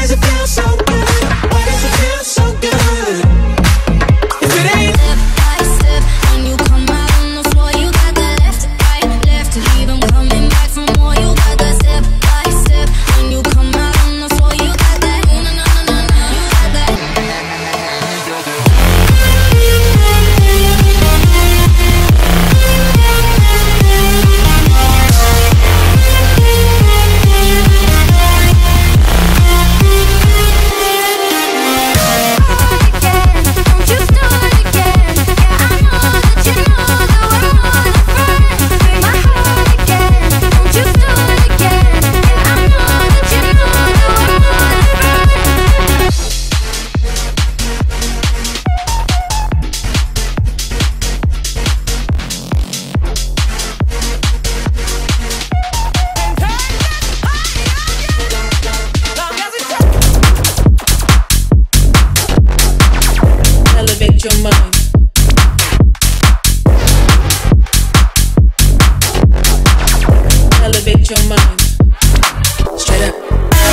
does it feel so good? Why does it feel so good? If it ain't step by step, when you come out on the floor, you got that left to right, left to leave 'em coming back for more. You got that step by step, when you come out on the floor, you got that na na na na na, you got that. Elevate your mind. Elevate your mind. Straight up.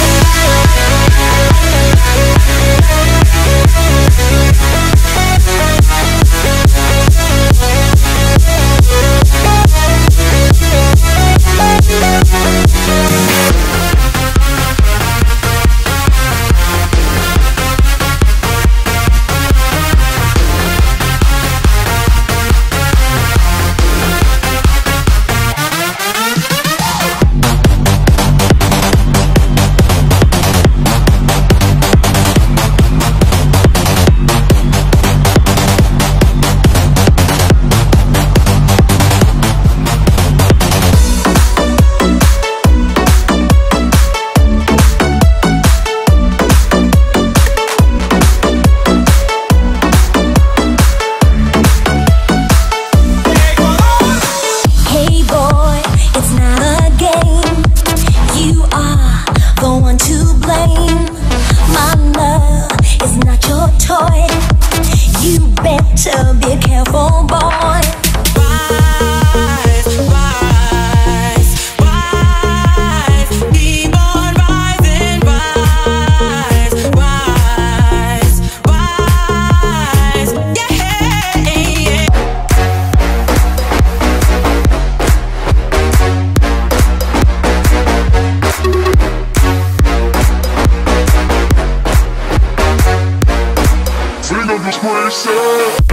You better be careful, boy. rise, rise, rise, keep on rising, rise, rise, rise, yeah. Sing of the space.